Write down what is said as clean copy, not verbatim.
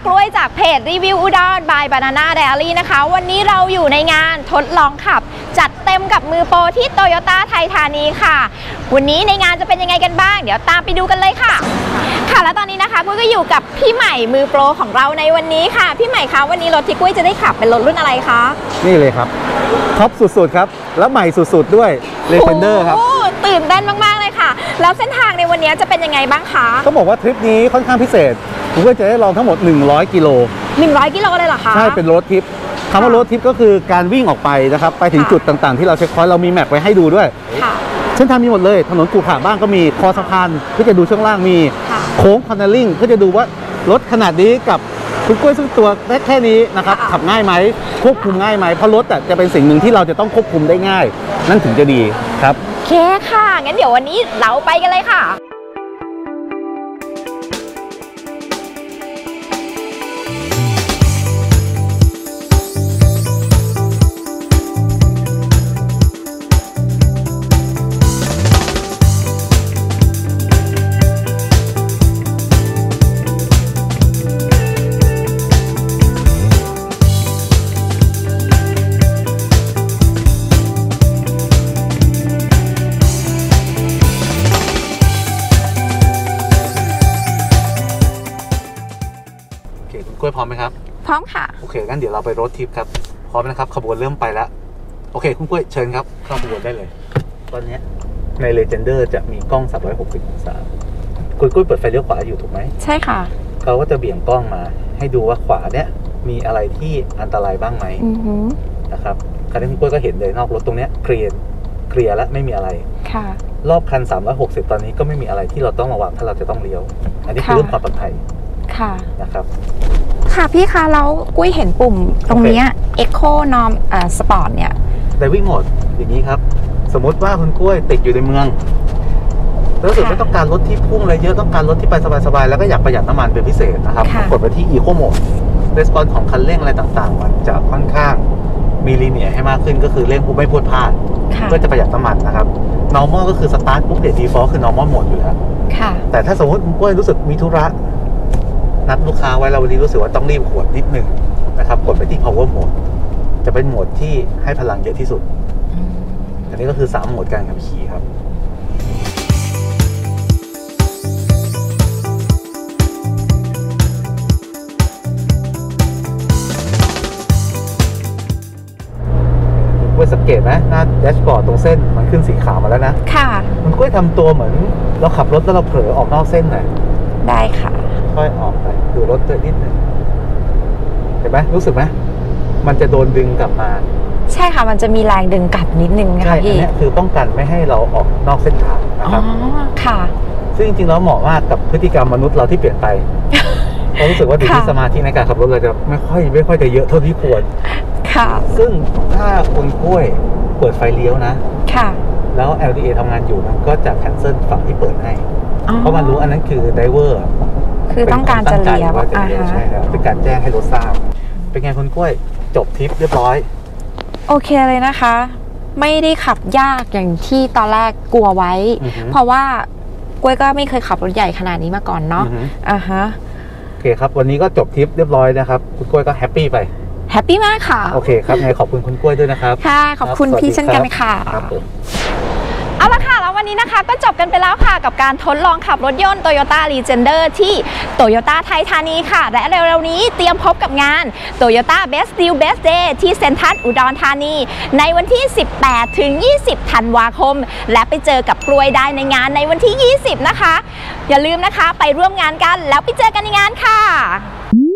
กล้วยจากเพจรีวิวอุดร by Banana Diary นะคะวันนี้เราอยู่ในงานทดลองขับจัดเต็มกับมือโปรที่โตโยต้าไทยธานีค่ะวันนี้ในงานจะเป็นยังไงกันบ้างเดี๋ยวตามไปดูกันเลยค่ะค่ะแล้วตอนนี้นะคะกุ้ยก็อยู่กับพี่ใหม่มือโปรของเราในวันนี้ค่ะพี่ใหม่คะวันนี้รถที่กุ้ยจะได้ขับเป็นรถรุ่นอะไรคะนี่เลยครับท็อปสุดๆครับแล้วใหม่สุดๆด้วย Legender ครับตื่นเต้นมากๆเลยค่ะแล้วเส้นทางในวันนี้จะเป็นยังไงบ้างคะต้องบอกว่าทริปนี้ค่อนข้างพิเศษผมก็จะได้ลองทั้งหมด100กิโล 100กิโลเลยเหรอคะใช่เป็นรถทริปคำว่ารถทริปก็คือการวิ่งออกไปนะครับไปถึงจุดต่างๆที่เราเช็คพอยต์เรามีแมปไว้ให้ดูด้วยเส้นทางมีหมดเลยถนนขรุขระบ้างก็มีคอสะพานเพื่อจะดูช่วงล่างมีโค้งคอนเนลลิ่งเพื่อจะดูว่ารถขนาดนี้กับคุณกล้วยซึ่งตัวแค่นี้นะครับขับง่ายไหมควบคุมง่ายไหมเพราะรถจะเป็นสิ่งหนึ่งที่เราจะต้องควบคุมได้ง่ายนั่นถึงจะดีครับโอเคค่ะงั้นเดี๋ยววันนี้เราไปกันเลยค่ะกล้วยพร้อมไหมครับพร้อมค่ะโอเคงั้นเดี๋ยวเราไปรถทริปครับพร้อมนะครับขบวนเริ่มไปแล้วโอเคคุณกล้วยเชิญครับเข้าขบวนได้เลยตอนนี้ใน Legender จะมีกล้อง360องศาคุณกล้วยเปิดไฟเลี้ยวขวาอยู่ถูกไหมใช่ค่ะเขาก็จะเบี่ยงกล้องมาให้ดูว่าขวาเนี้ยมีอะไรที่อันตรายบ้างไหมนะครับคราวนี้คุณกล้วยก็เห็นเลยนอกรถตรงเนี้ยเคลียร์แล้วไม่มีอะไรค่ะรอบคัน360ตอนนี้ก็ไม่มีอะไรที่เราต้องระวังถ้าเราจะต้องเลี้ยวอันนี้คือเรื่องความปลอดภัยค่ะนะครับค่ะพี่คะแล้วกุ้ยเห็นปุ่มตรงนี้ Eco Norm Sport เนี่ย Driving Modeอย่างนี้ครับสมมติว่าคุณกล้วยติดอยู่ในเมืองรู้สึกไม่ต้องการรถที่พุ่งอะไรเยอะต้องการรถที่ไปสบายๆแล้วก็อยากประหยัดน้ำมันเป็นพิเศษนะครับกดไปที่ Eco Mode Response ของคันเร่งอะไรต่างๆมันจะค่อนข้างมีลีเนียร์ให้มากขึ้นก็คือเร่งไม่พรวดพลาดเพื่อจะประหยัดน้ำมันนะครับ Normal ก็คือ Start ปุ๊บเดี๋ยว Default คือ Normal Mode อยู่แล้วแต่ถ้าสมมติคุณกล้วยรู้สึกมีธุระนัดลูกค้าไว้เราวันนี้รู้สึกว่าต้องรีบขวดนิดนึงนะครับกดไปที่ power mode จะเป็นโหมดที่ให้พลังเยอะที่สุดอันนี้ก็คือ3โหมดการขับขี่ครับคุณกล้วยสังเกตไหมหน้าแดชบอร์ดตรงเส้นมันขึ้นสีขาวมาแล้วนะค่ะคุณกล้วยทำตัวเหมือนเราขับรถแล้วเราเผลอออกนอกเส้นหน่อยได้ค่ะค่อยออกไปดูรถตัวนิดนึงเห็นไหมรู้สึกไหมมันจะโดนดึงกลับมาใช่ค่ะมันจะมีแรงดึงกลับนิดนึงค่ะพี่อันนี้คือป้องกันไม่ให้เราออกนอกเส้นทางนะครับอ๋อค่ะซึ่งจริงๆแล้วเหมาะมากกับพฤติกรรมมนุษย์เราที่เปลี่ยนไปเรารู้สึกว่าที่สมาธิในการขับรถเราจะไม่ค่อยจะเยอะเท่าที่ควรค่ะซึ่งถ้าคุณกล้วยเปิดไฟเลี้ยวนะค่ะแล้ว LDA ทำงานอยู่มันก็จะแคนเซิลฝั่งที่เปิดให้เพราะมันรู้อันนั้นคือไดเวอร์คือต้องการจะเลี้ยวใช่ครับเป็นการแจ้งให้รถทราบเป็นไงคุณกล้วยจบทริปเรียบร้อยโอเคเลยนะคะไม่ได้ขับยากอย่างที่ตอนแรกกลัวไว้เพราะว่ากล้วยก็ไม่เคยขับรถใหญ่ขนาดนี้มาก่อนเนาะโอเคครับวันนี้ก็จบทริปเรียบร้อยนะครับคุณกล้วยก็แฮปปี้ไปแฮปปี้มากค่ะโอเคครับไงขอบคุณคุณกล้วยด้วยนะครับค่ะขอบคุณพี่เช่นกันค่ะครับผมเอาละค่ะแล้ววันนี้นะคะก็จบกันไปแล้วค่ะกับการทดลองขับรถยนต์ Toyota Legender ที่ Toyota ไทยธานีค่ะและเร็วๆนี้เตรียมพบกับงาน Toyota Best Deal Best Day ที่เซ็นทรัลอุดรธานีในวันที่18ถึง20ธันวาคมและไปเจอกับกล้วยได้ในงานในวันที่20นะคะอย่าลืมนะคะไปร่วมงานกันแล้วไปเจอกันในงานค่ะ